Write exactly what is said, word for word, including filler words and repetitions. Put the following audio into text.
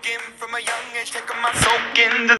From a young age, taking my soak in the